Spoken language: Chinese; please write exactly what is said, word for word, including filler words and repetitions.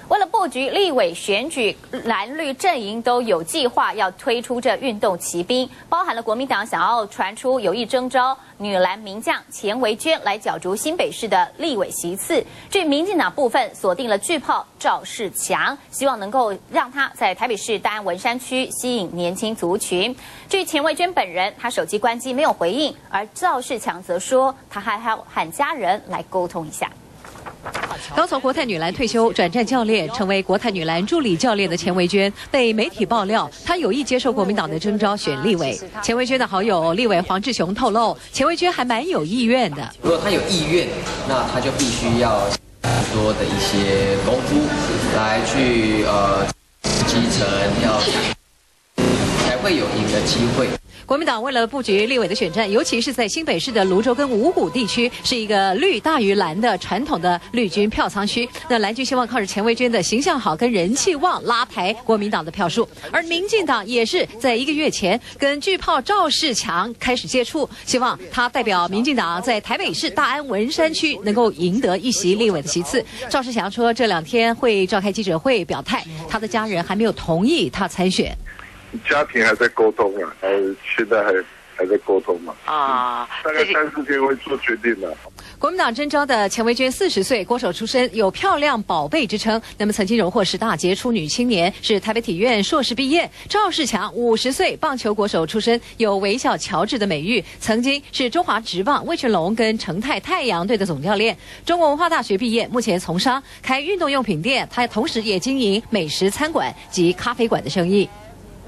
为了布局立委选举，蓝绿阵营都有计划要推出这运动骑兵，包含了国民党想要传出有意征召女篮名将钱维娟来角逐新北市的立委席次。至于民进党部分，锁定了巨炮赵世强，希望能够让他在台北市大安文山区吸引年轻族群。至于钱维娟本人，他手机关机没有回应，而赵世强则说他还要和家人来沟通一下。 刚从国泰女篮退休，转战教练，成为国泰女篮助理教练的钱维娟，被媒体爆料，她有意接受国民党的征召选立委。钱维娟的好友立委黄志雄透露，钱维娟还蛮有意愿的。 如果她有意愿，那她就必须要很多的一些功夫来去呃基层，要才会有赢的机会。 国民党为了布局立委的选战，尤其是在新北市的芦洲跟五股地区，是一个绿大于蓝的传统的绿军票仓区。那蓝军希望靠着钱维娟的形象好跟人气旺拉抬国民党的票数，而民进党也是在一个月前跟巨炮赵世强开始接触，希望他代表民进党在台北市大安文山区能够赢得一席立委的席次。赵世强说，这两天会召开记者会表态，他的家人还没有同意他参选。 家庭还在沟通啊，还现在还还在沟通嘛啊，大概三四天会做决定的。 国民党征召的钱维娟四十岁，国手出身，有漂亮宝贝之称。那么曾经荣获十大杰出女青年，是台北体院硕士毕业。赵世强五十岁，棒球国手出身，有微笑乔治的美誉，曾经是中华职棒味全龙跟成泰太阳队的总教练。中国文化大学毕业，目前从商，开运动用品店，他同时也经营美食餐馆及咖啡馆的生意。